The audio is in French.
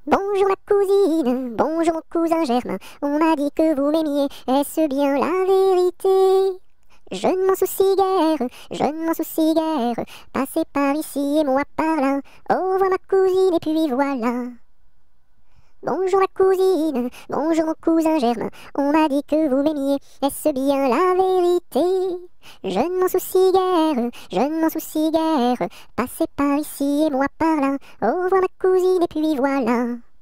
Bonjour ma cousine, bonjour mon cousin Germain, on m'a dit que vous m'aimiez, est-ce bien la vérité? Je ne m'en soucie guère, je ne m'en soucie guère, passez par ici et moi par là, au revoir ma cousine et puis voilà. Bonjour ma cousine, bonjour mon cousin Germain, on m'a dit que vous m'aimiez, est-ce bien la vérité? Je ne m'en soucie guère, je ne m'en soucie guère, passez par ici et moi par là, au revoir ma cousine et puis voilà.